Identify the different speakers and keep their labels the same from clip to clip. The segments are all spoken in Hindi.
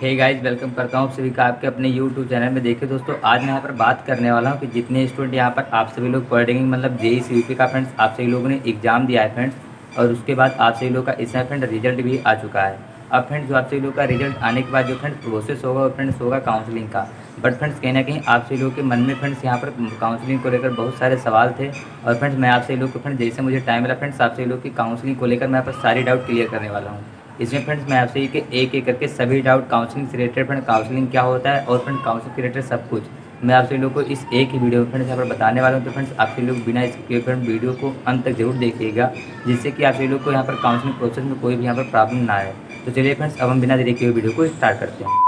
Speaker 1: हे गाइस, वेलकम करता हूँ आप सभी का आपके अपने यूट्यूब चैनल में। देखिए दोस्तों, आज मैं यहाँ पर बात करने वाला हूँ कि जितने स्टूडेंट यहाँ पर आप सभी लोग पढ़ेंगे, मतलब जेई सीयूपी का फ्रेंड्स आप सभी लोगों ने एग्जाम दिया है फ्रेंड्स, और उसके बाद आप सभी लोग का इसमें फ्रेंड रिजल्ट भी आ चुका है। अब फ्रेंड्स जो आप सभी लोग का रिजल्ट आने के बाद जो फ्रेंड्स प्रोसेस होगा वो फ्रेंड्स होगा काउंसलिंग का। बट फ्रेंड्स कहीं ना कहीं आप सभी लोगों के मन में फ्रेंड्स यहाँ पर काउंसलिंग को लेकर बहुत सारे सवाल थे। और फ्रेंड्स मैं आप सभी लोग को फ्रेंड्स जैसे मुझे टाइम मिला फ्रेंड्स आप सभी लोग की काउंसलिंग को लेकर मैं यहाँ पर सारी डाउट क्लियर करने वाला हूँ। इसमें फ्रेंड्स मैं आपसे एक एक करके सभी डाउट काउंसलिंग से रिलेटेड, फ्रेंड काउंसलिंग क्या होता है और फ्रेंड काउंसलिंग से रिलेटेड सब कुछ मैं आप सभी लोग को इस एक ही वीडियो में फ्रेंड्स यहाँ पर बताने वाला हूँ। तो फ्रेंड्स आप सभी लोग बिना इसके फ्रेंड वीडियो को अंत तक जरूर देखिएगा, जिससे कि आप सभी लोग को यहाँ पर काउंसलिंग प्रोसेस में कोई भी यहाँ पर प्रॉब्लम ना आए। तो चलिए फ्रेंड्स, अब हम बिना देरी के वीडियो को स्टार्ट करते हैं।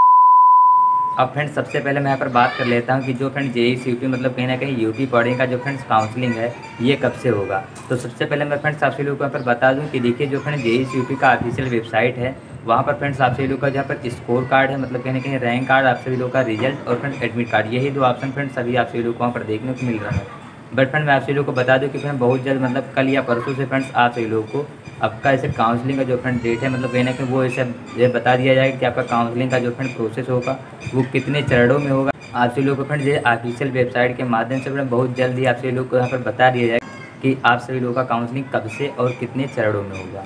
Speaker 1: अब फ्रेंड्स सबसे पहले मैं यहाँ पर बात कर लेता हूँ कि जो फ्रेंड जेई सीयूपी मतलब कहीं ना कहीं यूपी पढ़ने का जो फ्रेंड्स काउंसलिंग है ये कब से होगा। तो सबसे पहले मैं फ्रेंड्स आप सभी लोगों को यहाँ पर बता दूँ कि देखिए जो फ्रेंड जेई सीयूपी का ऑफिशियल वेबसाइट है, वहाँ पर फ्रेंड्स आप सभी लोग का जहाँ पर स्कोर कार्ड है, मतलब कहीं ना कहीं रैंक कार्ड, आप सभी लोग का रिजल्ट और फ्रेंड एडमिट कार्ड, यही दो ऑप्शन फ्रेंड्स सभी आप सभी लोग को वहाँ पर देखने को मिल रहा है। बट फ्रेंड मैं आप सभी लोग को बता दूँ कि फ्रेंड बहुत जल्द मतलब कल या परसों से फ्रेंड्स आप सभी लोग को आपका ऐसे काउंसलिंग का जो फ्रेंड डेट है, मतलब कहीं ना कहीं वो ऐसे ये बता दिया जाएगा कि आपका काउंसलिंग का जो फ्रेंड प्रोसेस होगा वो कितने चरणों में होगा। आप सभी लोग को फ्रेंड ये ऑफिशियल वेबसाइट के माध्यम से फ्रेंड बहुत जल्दी आप सभी लोग को यहाँ पर बता दिया जाएगा कि आप सभी लोगों का काउंसलिंग कब से और कितने चरणों में होगा।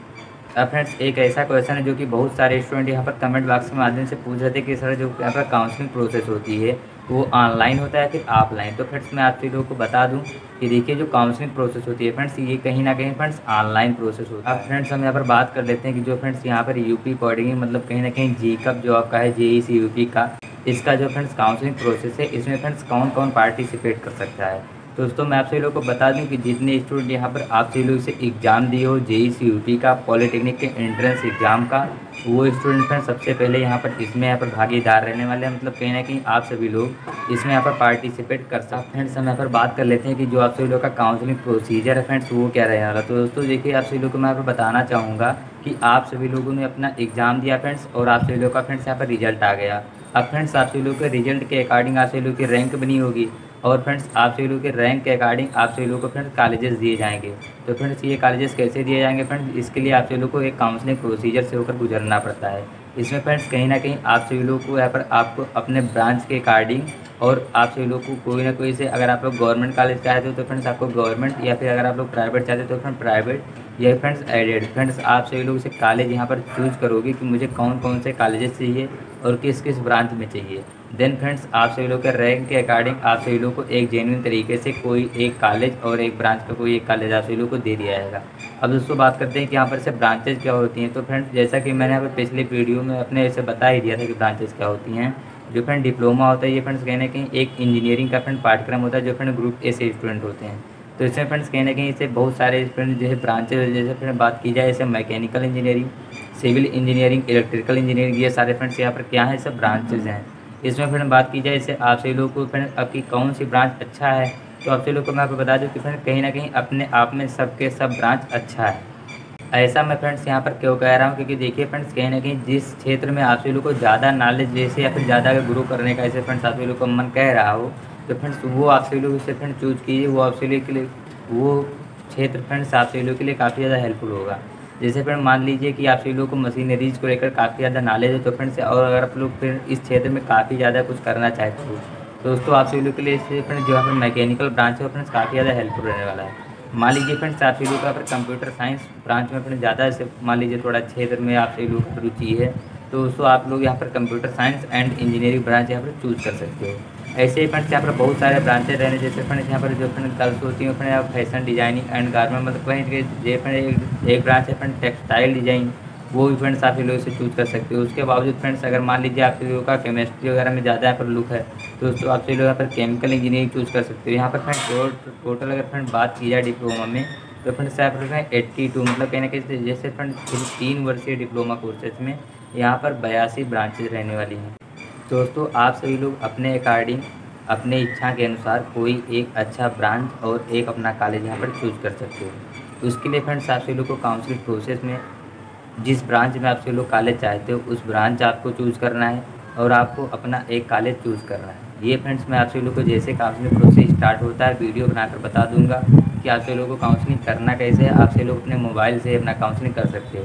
Speaker 1: अब फ्रेंड्स एक ऐसा क्वेश्चन है जो कि बहुत सारे स्टूडेंट यहाँ पर कमेंट बॉक्स के माध्यम से पूछ रहे थे कि सर जो यहाँ पर काउंसलिंग प्रोसेस होती है वो ऑनलाइन होता है फिर ऑफलाइन। तो फ्रेंड्स मैं आप सभी लोगों को बता दूं कि देखिए जो काउंसलिंग प्रोसेस होती है फ्रेंड्स ये कहीं ना कहीं फ्रेंड्स ऑनलाइन प्रोसेस होता है। अब फ्रेंड्स हम यहाँ पर बात कर लेते हैं कि जो फ्रेंड्स यहाँ पर यूपी पढ़ेंगे, मतलब कहीं ना कहीं जी कप जो आपका है जेई सीयूपी का, इसका जो फ्रेंड्स काउंसलिंग प्रोसेस है इसमें फ्रेंड्स कौन कौन पार्टिसिपेट कर सकता है। दोस्तों मैं आप सभी लोग को बता दूं कि जितने स्टूडेंट यहाँ पर आप सभी लोग से एग्ज़ाम दिए हो जेई सीयूपी का, पॉलिटेक्निक के एंट्रेंस एग्ज़ाम का, वो स्टूडेंट फ्रेंड सबसे पहले यहाँ पर भागीदार रहने वाले हैं। मतलब कहीं ना कहीं आप सभी लोग इसमें यहाँ पर पार्टिसिपेट कर सकते हैं। फ्रेंड्स हम यहाँ पर बात कर लेते हैं कि जो आप सभी लोग का काउंसलिंग प्रोसीजर है फ्रेंड्स वो क्या रहने वाला। तो दोस्तों देखिए आप सभी लोग को मैं यहाँ पर बताना चाहूँगा कि आप सभी लोगों ने अपना एग्ज़ाम दिया फ्रेंड्स और आप सभी लोग का फ्रेंड्स यहाँ पर रिजल्ट आ गया। अब फ्रेंड्स आप सभी लोग के रिजल्ट के अकॉर्डिंग आप सभी लोग की रैंक बनी होगी और फ्रेंड्स आप सभी लोग के रैंक के अकॉर्डिंग आप सभी लोग को फ्रेंड्स कॉलेजेस दिए जाएंगे। तो फ्रेंड्स ये कॉलेजेस कैसे दिए जाएंगे फ्रेंड्स, इसके लिए आप सभी लोग को एक काउंसलिंग प्रोसीजर से होकर गुजरना पड़ता है। इसमें फ्रेंड्स कहीं ना कहीं आप सभी लोग को यहाँ पर आपको अपने ब्रांच के अकॉर्डिंग और आप सभी लोग को कोई ना कोई से, अगर आप लोग गवर्नमेंट कॉलेज चाहते हो तो फ्रेंड्स आपको गवर्नमेंट, या फिर अगर आप लोग प्राइवेट चाहते हो तो फ्रेंड प्राइवेट, या फ्रेंड्स एडेड। फ्रेंड्स आप सभी लोग से कॉलेज यहाँ पर चूज़ करोगे कि मुझे कौन कौन से कॉलेजेस चाहिए और किस किस ब्रांच में चाहिए। देन फ्रेंड्स आप सभी लोग के रैंक के अकॉर्डिंग आप सभी लोग को एक जेन्युइन तरीके से कोई एक कॉलेज और एक ब्रांच का कोई एक कॉलेज आप सभी लोग को दे दिया जाएगा। अब दोस्तों बात करते हैं कि यहाँ पर से ब्रांचेज क्या होती हैं। तो फ्रेंड्स जैसा कि मैंने यहाँ पर पिछले वीडियो में अपने ऐसे बता ही दिया था कि ब्रांचेज क्या होती हैं। जो फ्रेंड डिप्लोमा होता है ये फ्रेंड्स कहीं ना कहीं एक इंजीनियरिंग का फ्रेंड पाठ्यक्रम होता है जो फ्रेंड ग्रुप ए से स्टूडेंट होते हैं। तो इसमें फ्रेंड्स कहीं ना कहीं इससे बहुत सारे फ्रेंड जैसे ब्रांचेज, जैसे फ्रेंड बात की जाए जैसे mechanical engineering, civil engineering, electrical engineering, ये सारे फ्रेंड्स यहाँ पर क्या है सब ब्रांचेज हैं। इसमें फ्रेंड बात की जाए जैसे आप सभी लोग को फ्रेंड आपकी कौन सी ब्रांच अच्छा है, तो आप सभी लोग को मैं आपको बता दूँ कि फ्रेंड कहीं ना कहीं अपने आप में सबके सब ब्रांच अच्छा है। ऐसा मैं फ्रेंड्स यहाँ पर क्यों कह रहा हूँ, क्योंकि देखिए फ्रेंड्स कहीं ना कहीं जिस क्षेत्र में आप सभी लोग को ज़्यादा नॉलेज जैसे या फिर ज़्यादा ग्रो करने का ऐसे फ्रेंड्स आप सभी लोग को मन कह रहा हो, तो फ्रेंड्स वो आप सभी लोग इससे फ्रेंड चूज़ कीजिए। वो आप सभी लोग के लिए वो क्षेत्र फ्रेंड्स आप सभी लोग के लिए काफ़ी ज़्यादा हेल्पफुल होगा। जैसे फ्रेंड मान लीजिए कि आप सभी लोग को मशीनरीज को लेकर काफ़ी ज़्यादा नॉलेज है, तो फ्रेंड्स और अगर आप लोग फिर इस क्षेत्र में काफ़ी ज़्यादा कुछ करना चाहते हो तो दोस्तों आप सभी लोग के लिए इससे फ्रेंड्स जो यहाँ पर मैकेनिकल ब्रांच है फ्रेंड्स काफ़ी ज़्यादा हेल्पफुल रहने वाला है। मान लीजिए फ्रेंड्स आप सभी लोग का फिर कंप्यूटर साइंस ब्रांच में फ्रेंड्स ज़्यादा ऐसे मान लीजिए थोड़ा क्षेत्र में आप सभी लोग की रुचि है, तो दोस्तों आप लोग यहाँ पर computer science and engineering branch यहाँ पर चूज़ कर सकते हो। ऐसे ही फ्रेंड्स यहाँ पर बहुत सारे ब्रांचेज रहने, जैसे फ्रेंड्स यहाँ पर जो फ्रेंड गर्ल्स होती हैं friend fashion designing and garment, मतलब कहीं ये फ्रेंड एक ब्रांच है फ्रेंड टेक्सटाइल डिजाइन, वो भी फ्रेंड्स आप लोग इसे चूज़ कर सकते हो। उसके बावजूद फ्रेंड्स अगर मान लीजिए आप लोगों का केमिस्ट्री वगैरह में ज़्यादा यहाँ पर लुक है तो दोस्तों आप लोग यहाँ पर केमिकल इंजीनियरिंग चूज़ कर सकते हो। यहाँ पर फ्रेंड टोटल अगर फ्रेंड बात की जाए डिप्लोमा में तो फ्रेंड्स यहाँ पर 82 मतलब कहीं ना कहीं जैसे फ्रेंड 3 वर्षीय डिप्लोमा कोर्सेज में यहाँ पर 82 ब्रांचेज रहने वाली हैं। दोस्तों आप सभी लोग अपने अकॉर्डिंग अपने इच्छा के अनुसार कोई एक अच्छा ब्रांच और एक अपना कॉलेज यहाँ पर चूज़ कर सकते हो। उसके लिए फ्रेंड्स आप सभी लोग को काउंसलिंग प्रोसेस में जिस ब्रांच में आप सभी लोग कॉलेज चाहते हो उस ब्रांच आपको चूज़ करना है और आपको अपना एक कॉलेज चूज़ करना है। ये फ्रेंड्स मैं आप सभी लोग को जैसे काउंसलिंग प्रोसेस स्टार्ट होता है वीडियो बनाकर बता दूंगा कि आप सभी लोगों को काउंसलिंग करना कैसे है। आप सभी लोग अपने मोबाइल से अपना काउंसलिंग कर सकते हो।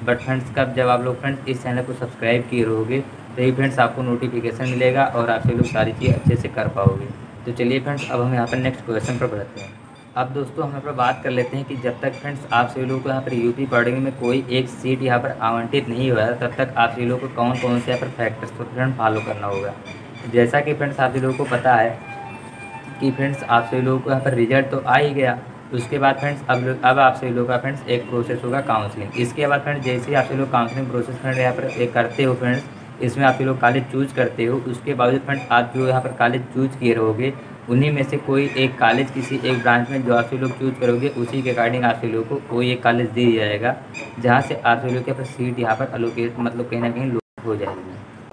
Speaker 1: बट फ्रेंड्स कब जब आप लोग फ्रेंड्स इस चैनल को सब्सक्राइब किए रहोगे तभी फ्रेंड्स आपको नोटिफिकेशन मिलेगा और आप लोग सारी चीज़ अच्छे से कर पाओगे। तो चलिए फ्रेंड्स अब हम यहाँ पर नेक्स्ट क्वेश्चन पर बढ़ते हैं। अब दोस्तों हम यहाँ पर बात कर लेते हैं कि जब तक फ्रेंड्स आप सभी लोगों को यहाँ पर यूपी पॉलिटेक्निक में कोई एक सीट यहाँ पर आवंटित नहीं हुआ तब तक आप सभी लोगों को कौन कौन से यहाँ पर फैक्टर्स को फ्रेंड फॉलो करना होगा। जैसा कि फ्रेंड्स आप सभी लोगों को पता है कि फ्रेंड्स आप सभी लोगों को यहाँ पर रिजल्ट तो आ ही गया। उसके बाद फ्रेंड्स अब आप सभी लोगों का फ्रेंड्स एक प्रोसेस होगा काउंसलिंग। इसके बाद फ्रेंड्स जैसे ही आप सभी लोग काउंसलिंग प्रोसेस फ्रेंड यहाँ पर एक करते हो फ्रेंड्स, इसमें आप सभी लोग कॉलेज चूज करते हो। उसके बावजूद फ्रेंड्स आप जो यहाँ पर कॉलेज चूज किए रहोगे उन्हीं में से कोई एक कॉलेज किसी एक ब्रांच में जो आप सभी लोग चूज करोगे उसी के अकॉर्डिंग आप सभी लोगों को कोई एक कॉलेज दे दिया जाएगा जहाँ से आप सभी लोग के पास सीट यहाँ पर अलोकेट मतलब कहीं ना कहीं लोड हो जाएगी।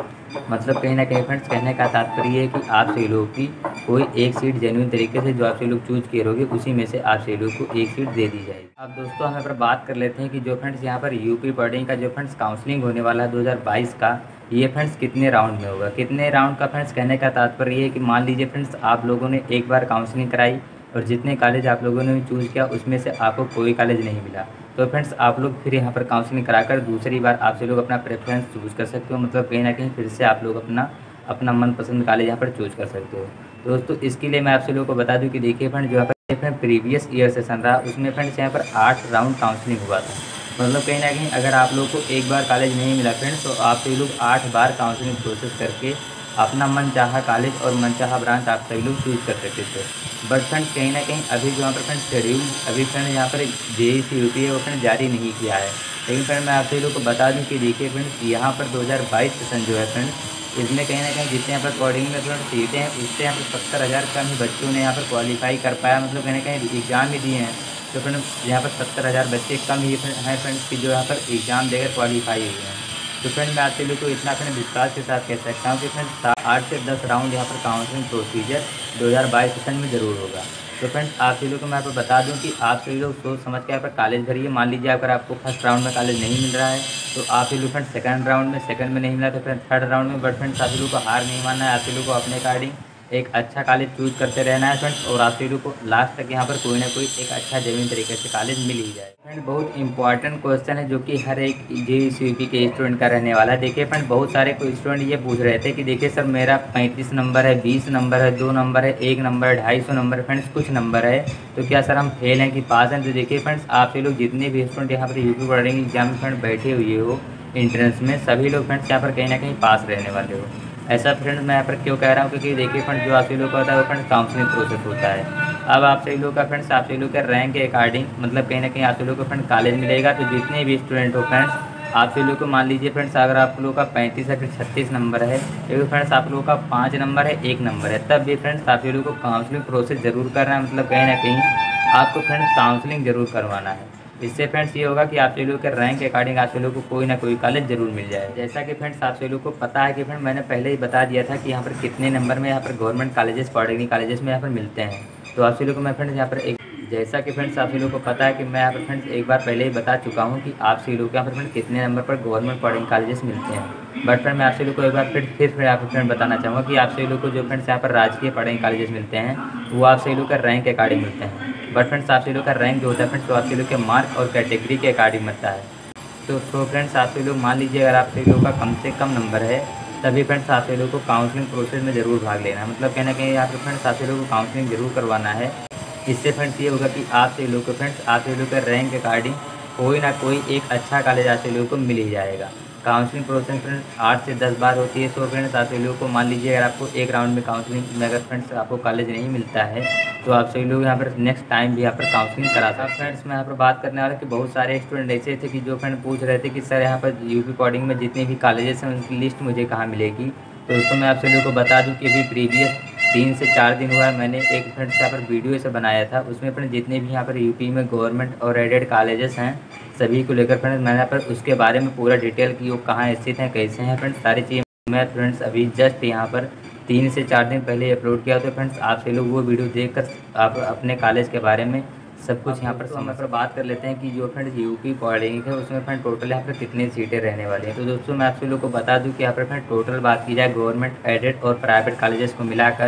Speaker 1: मतलब कहीं ना कहीं फ्रेंड्स कहने का तात्पर्य है कि आप सभी लोगों की कोई एक सीट जेन्युइन तरीके से जो आप सभी लोग चूज किए रहोगे उसी में से आप सभी लोगों को एक सीट दे दी जाएगी। अब दोस्तों हम यहाँ पर बात कर लेते हैं कि जो फ्रेंड्स यहाँ पर यूपी पॉलिटेक्निक का जो फ्रेंड्स काउंसलिंग होने वाला है 2022 का, ये फ्रेंड्स कितने राउंड में होगा। कितने राउंड का फ्रेंड्स कहने का तात्पर्य ये है कि मान लीजिए फ्रेंड्स आप लोगों ने एक बार काउंसलिंग कराई और जितने कॉलेज आप लोगों ने चूज़ किया उसमें से आपको कोई कॉलेज नहीं मिला तो फ्रेंड्स आप लोग फिर यहाँ पर काउंसलिंग कराकर दूसरी बार आप से लोग अपना प्रेफरेंस चूज़ कर सकते हो। मतलब कहीं ना कहीं फिर से आप लोग अपना मनपसंद कॉलेज यहाँ पर चूज़ कर सकते हो। दोस्तों इसके लिए मैं आप सभी लोगों को बता दूं कि देखिए फ्रेंड जो यहाँ पर प्रीवियस ईयर सेशन रहा उसमें फ्रेंड्स यहाँ पर 8 राउंड काउंसलिंग हुआ था। मतलब कहीं ना कहीं अगर आप लोग को एक बार कॉलेज नहीं मिला फ्रेंड्स तो आप सभी लोग 8 बार काउंसलिंग प्रोसेस करके अपना मन चाहा कॉलेज और मन चाहा ब्रांच आप सभी लोग चूज़ कर सकते थे। बट फ्रेंड्स कहीं ना कहीं अभी जो यहाँ पर फ्रेंड्स शेड्यूल अभी फ्रेंड यहाँ पर JEC-UP है वो फ्रेंड जारी नहीं किया है। लेकिन फ्रेंड मैं आप सभी लोग को बता दूँ कि देखिए फ्रेंड्स यहाँ पर 2022 सेशन जो है फ्रेंड्स इसमें कहीं ना कहीं जितने यहाँ पर कोडिंग में फ्रेंड सीटें हैं उससे यहाँ पर 70,000 कम ही बच्चों ने यहाँ पर क्वालिफाई कर पाया। मतलब कहीं ना कहीं एग्ज़ाम ही दिए हैं तो फ्रेंड यहाँ पर 70,000 बच्चे कम ही हैं फ्रेंड्स की जो यहाँ पर एग्ज़ाम देकर क्वालिफाई हुए हैं। तो फ्रेंड मैं आप सभी लोग को इतना फ्रेंड विश्वास के साथ कह सकता हूँ कि फ्रेंड 8 से 10 राउंड यहाँ पर काउंसलिंग प्रोसीजर 2022 सेशन में ज़रूर होगा। तो फ्रेंड्स आप सभी लोग को मैं यहाँ पर बता दूं कि आप सभी लोग सोच समझ के यहाँ पर कॉलेज भरिए। मान लीजिए अगर आपको फर्स्ट राउंड में कॉलेज नहीं मिल रहा है तो आप सभी लोग फ्रेंड सेकंड राउंड में नहीं मिला तो फ्रेंड थर्ड राउंड में। बट फ्रेंड्स आप सभी लोग को हार नहीं मानना है। आप सभी लोग को अपने अकॉर्डिंग एक अच्छा कॉलेज चूज़ करते रहना है फ्रेंड्स और आप सभी लोग को लास्ट तक यहाँ पर कोई ना कोई एक अच्छा जेन्युइन तरीके से कॉलेज मिल ही जाए। फ्रेंड बहुत इंपॉर्टेंट क्वेश्चन है जो कि हर एक JEC-UP के स्टूडेंट का रहने वाला है। देखिए फ्रेंड बहुत सारे कोई स्टूडेंट ये पूछ रहे थे कि देखिए सर मेरा 35 नंबर है, 20 नंबर है, 2 नंबर है, 1 नंबर है, 250 नंबर है फ्रेंड्स कुछ नंबर है तो क्या सर हम फेल हैं कि पास हैं। तो देखिए फ्रेंड्स आप सभी लोग जितने भी स्टूडेंट यहाँ पर यूपी पॉलिटेक्निक एग्जाम में फ्रेंड बैठे हुए हो इंट्रेंस में सभी लोग फ्रेंड्स यहाँ पर कहीं ना कहीं पास रहने वाले हो। ऐसा फ्रेंड मैं यहाँ पर क्यों कह रहा हूँ क्योंकि देखिए फ्रेंड जो आप सभी लोग का होता है वो फ्रेंड काउंसलिंग प्रोसेस होता है। अब आप सभी लोग का फ्रेंड्स आप सभी लोग के रैंक के अकॉर्डिंग मतलब कहीं ना कहीं आप सभी लोग को फ्रेंड कॉलेज मिलेगा। तो जितने भी स्टूडेंट हो फ्रेंड्स आप सभी लोग को मान लीजिए फ्रेंड्स अगर आप लोग का 35 या फिर 36 नंबर है तो फ्रेंड्स आप लोगों का 5 नंबर है 1 नंबर है तब भी फ्रेंड्स आप सभी लोग को काउंसलिंग प्रोसेस ज़रूर करना है। मतलब कहीं ना कहीं आपको फ्रेंड्स काउंसलिंग ज़रूर करवाना है। इससे फ्रेंड्स ये होगा कि आप सभी लोग के रैंक के अकॉर्डिंग आप सभी लोग को कोई ना कोई कॉलेज जरूर मिल जाए। जैसा कि फ्रेंड्स आप सभी लोग को पता है कि फ्रेंड मैंने पहले ही बता दिया था कि यहाँ पर कितने नंबर में यहाँ पर गवर्नमेंट कॉलेजेस पॉलिटेक्निक कॉलेजेस में यहाँ पर मिलते हैं। तो आप सभी लोग को मैं फ्रेंड्स यहाँ पर एक जैसा कि फ्रेंड्स आप सभी लोग को पता है कि मैं यहाँ पर फ्रेंड्स एक बार पहले ही बता चुका हूँ कि आप सभी लोग के यहाँ पर फ्रेंड कितने नंबर पर गवर्नमेंट पॉलिटेक्निक कॉलेजेस मिलते हैं। बट फ्रेंड मैं आप सभी लोग को एक बार फिर आप फ्रेंड बताना चाहूँगा कि आप सभी लोग को जो फ्रेंड्स यहाँ पर राजकीय पॉलिटेक्निक कॉलेजेस मिलते हैं वो आप सभी लोग का रैंक के अकॉर्डिंग मिलते हैं। बट फ्रेंड्स आप सभी लोग का रैंक जो होता है फ्रेंड्स तो आप सभी लोग के मार्क और कैटेगरी के अकॉर्डिंग मिलता है। तो फ्रेंड्स आप सभी लोग मान लीजिए अगर आप सभी लोग का कम से कम नंबर है तभी फ्रेंड्स आप सभी लोग को काउंसलिंग प्रोसेस में ज़रूर भाग लेना है। मतलब कहीं ना कहीं यहाँ पर फ्रेंड्स आप सभी लोग को काउंसलिंग ज़रूर करवाना है। इससे फ्रेंड्स ये होगा कि आप सभी लोग को फ्रेंड्स आप सभी लोग के रैंक के अकॉर्डिंग कोई ना कोई एक अच्छा कॉलेज आप सभी लोगों को मिल ही जाएगा। काउंसलिंग प्रोसेस फ्रेंड्स 8 से 10 बार होती है। सो फ्रेंड्स आप सभी लोगों को मान लीजिए अगर आपको एक राउंड में काउंसलिंग में अगर फ्रेंड्स आपको कॉलेज नहीं मिलता है तो आप सभी लोग यहाँ पर नेक्स्ट टाइम भी यहाँ पर काउंसलिंग करा सकते हैं। फ्रेंड्स मैं यहाँ पर बात करने वाला कि बहुत सारे स्टूडेंट ऐसे थे कि जो फ्रेंड पूछ रहे थे कि सर यहाँ पर यूपी पॉलिटेक्निक में जितने भी कॉलेजेस हैं उनकी लिस्ट मुझे कहाँ मिलेगी। तो दोस्तों मैं आप सभी लोगों को बता दूँ कि अभी प्रीवियस 3 से 4 दिन हुआ है मैंने एक फ्रेंड्स यहाँ पर वीडियो से बनाया था। उसमें फ्रेंड जितने भी यहाँ पर यूपी में गवर्नमेंट और एडेड कॉलेजेस हैं सभी को लेकर फ्रेंड्स मैंने यहाँ पर उसके बारे में पूरा डिटेल की वो कहाँ स्थित हैं कैसे हैं फ्रेंड्स सारी चीज़ें मैं फ्रेंड्स अभी जस्ट यहाँ पर 3 से 4 दिन पहले अपलोड किया। तो फ्रेंड्स आप सभी लोग वो वीडियो देखकर आप अपने कॉलेज के बारे में सब कुछ यहाँ पर समय पर बात कर लेते हैं कि जो फ्रेंड्स यूपी पॉलिटेक्निक है उसमें फ्रेंड टोटल यहाँ पर कितनी सीटें रहने वाली हैं। तो दोस्तों मैं आप सभी लोग को बता दूं कि यहाँ पर फ्रेंड टोटल बात की जाए गवर्नमेंट एडेड और प्राइवेट कॉलेजेस को मिलाकर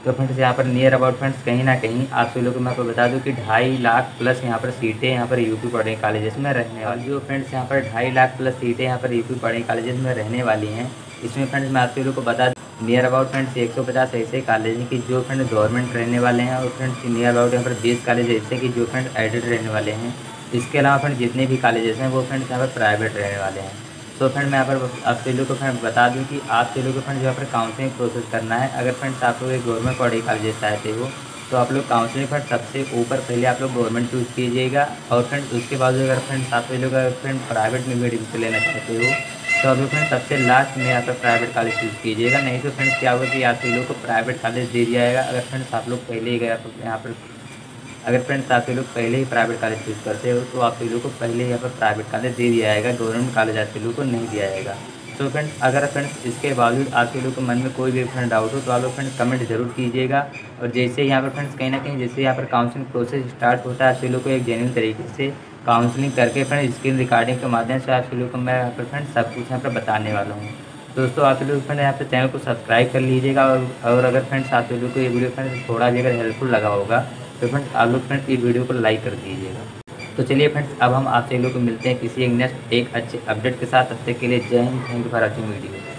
Speaker 1: तो फ्रेंड्स यहाँ पर नियर अबाउट फ्रेंड्स कहीं ना कहीं आप सभी लोगों को मैं आपको बता दूं कि 2.5 लाख प्लस यहाँ पर सीटें यहाँ पर यूपी पॉलिटेक्निक कॉलेजेस में रहने वाली। जो फ्रेंड्स यहाँ पर 2.5 लाख प्लस सीटें यहाँ पर यूपी पॉलिटेक्निक कॉलेजेस में रहने वाली हैं, इसमें फ्रेंड्स मैं आप सभी लोगों को बता दूँ नियर अबाउट फ्रेंड्स 150 ऐसे कॉलेज हैं कि जो फ्रेंड गवर्नमेंट रहने वाले हैं, और फ्रेंड्स नियर अबाउट यहाँ पर 20 कॉलेज ऐसे कि जो फ्रेंड एडेड रहने वाले हैं। इसके अलावा फ्रेंड जितने भी कॉलेजेस हैं वो फ्रेंड्स यहाँ पर प्राइवेट रहने वाले हैं। तो फ्रेंड मैं यहाँ पर आप सभी लोग को फ्रेंड बता दूं कि आप सभी लोग को फ्रेंड यहाँ पर काउंसलिंग प्रोसेस करना है। अगर फ्रेंड्स आप लोग एक गवर्नमेंट पॉलिटेक्निक कॉलेज चाहते हो तो आप लोग काउंसलिंग फ्रेंड सबसे ऊपर पहले आप लोग गवर्नमेंट चूज़ कीजिएगा, और फ्रेंड उसके बाद अगर फ्रेंड्स आप सभी लोग अगर फ्रेंड प्राइवेट में भी एडमिशन लेना चाहते हो तो आप लोग फ्रेंड सबसे लास्ट में यहाँ पर प्राइवेट कॉलेज चूज़ कीजिएगा। नहीं तो फ्रेंड्स क्या होगा कि आप सभी लोग को प्राइवेट कॉलेज दे दिया जाएगा। अगर फ्रेंड्स आप लोग पहले ही गए यहाँ पर अगर फ्रेंड्स आप लोग पहले ही प्राइवेट कॉलेज चूज़ करते हो तो आप लोगों को पहले यहाँ पर प्राइवेट कॉलेज दे दिया जाएगा, गवर्नमेंट कॉलेज आप लोगों को नहीं दिया जाएगा। तो फ्रेंड्स अगर फ्रेंड्स इसके बावजूद आप लोगों के मन में कोई भी फ्रेंड डाउट हो तो आप लोग फ्रेंड्स कमेंट जरूर कीजिएगा। और जैसे यहाँ पर फ्रेंड्स कहीं ना कहीं जैसे यहाँ पर काउंसलिंग प्रोसेस स्टार्ट होता है, आप लोग को एक जेन्युइन तरीके से काउंसलिंग करके फ्रेंड स्क्रीन रिकॉर्डिंग के माध्यम से आप लोग को मैं यहाँ पर फ्रेंड सब कुछ यहाँ पर बताने वाला हूँ। दोस्तों आप लोग फ्रेंड यहाँ पे चैनल को सब्सक्राइब कर लीजिएगा, और अगर फ्रेंड्स आप लोग को ये वीडियो फ्रेंड्स थोड़ा भी अगर हेल्पफुल लगा होगा तो फ्रेंड्स आप लोग फ्रेंड्स इस वीडियो को लाइक कर दीजिएगा। तो चलिए फ्रेंड्स अब हम आप सभी लोग को मिलते हैं किसी एक नेक्स्ट एक अच्छे अपडेट के साथ। तब तक के लिए जय हिंद, thank you for watching video.